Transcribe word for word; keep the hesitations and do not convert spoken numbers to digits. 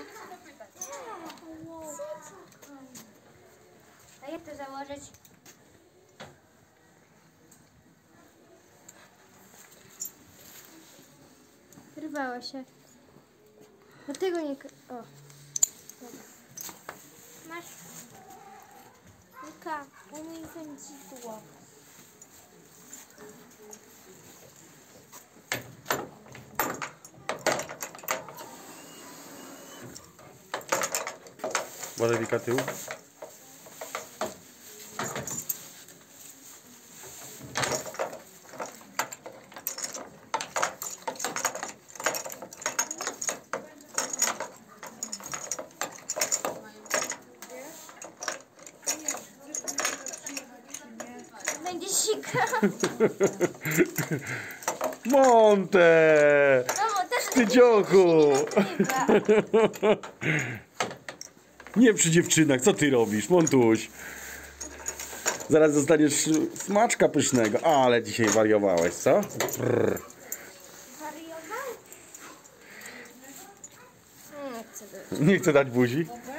A jak to założyć? Wyrwało się. Dlatego nie... O. Masz. Luka, umyj wędzidło. Może Wika tył? Będzie sika. Monte! Mamo, też Ty dziochu! nagrywa. Nie przy dziewczynach, co ty robisz, Montuś? Zaraz dostaniesz smaczka pysznego, ale dzisiaj wariowałeś, co? Prr. Wariował? Nie chcę. Nie chcę dać buzi?